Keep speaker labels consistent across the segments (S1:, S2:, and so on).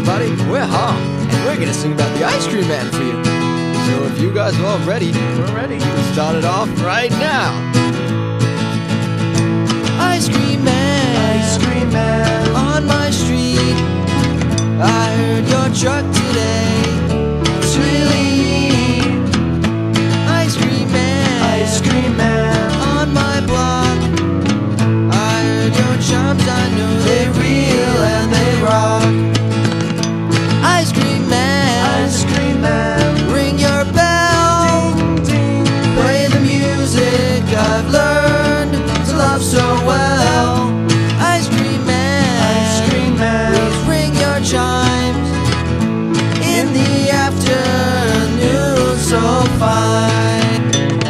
S1: everybody, we're H.A.R.M, and we're gonna sing about the Ice Cream Man for you. So if you guys are all ready, we're ready to start it off right now. Ice Cream Man, on my street, I heard your truck today. It's really neat. Ice Cream Man, on my block, I heard your charms, I know they're real and they rock. Ice Cream Man, ring your bell, ding, ding. Play the music I've learned to love so well. Ice Cream Man, please ring your chimes in the afternoon so fine.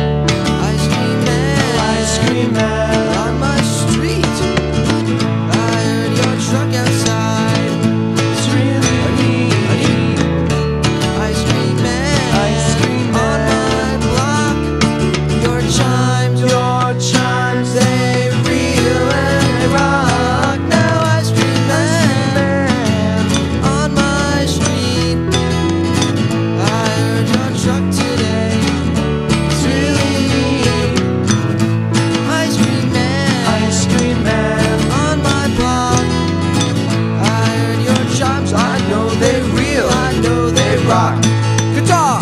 S1: Ice Cream Man, on my street, I heard your truck outside. It's really neat. Ice Cream Man, on my block, your chimes, they reel and they rock. Now Ice Cream Man, on my street, I heard your truck today. It's really neat. Ice Cream Man, on my block, I heard your chimes, I know they real, I know they rock. Guitar!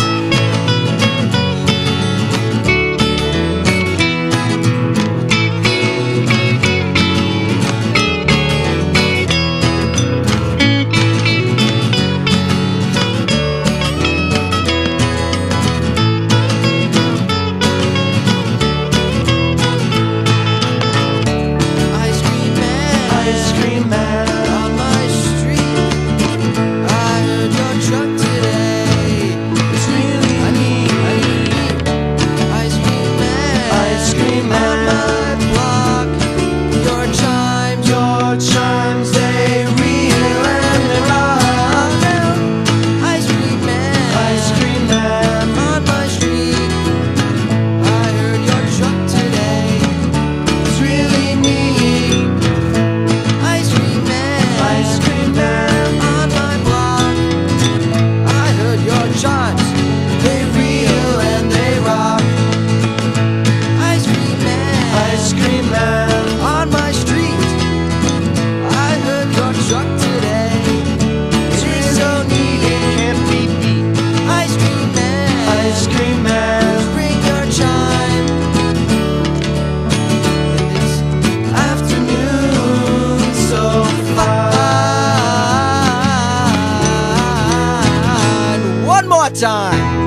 S1: Ice Cream Man, on my street, I heard your truck today. It's really neat. Ice Cream Man, on my block, your chimes, they reel and they rock. Now, Ice Cream Man, on my street, I heard your truck today. It's really neat. Ice Cream Man, on my block, I heard your chimes, they reel and they rock. Ice Cream Man, on my street, I heard your truck today. It's so neat, it can't be beat. Ice Cream Man, ring your chime in this afternoon so fine. One more time.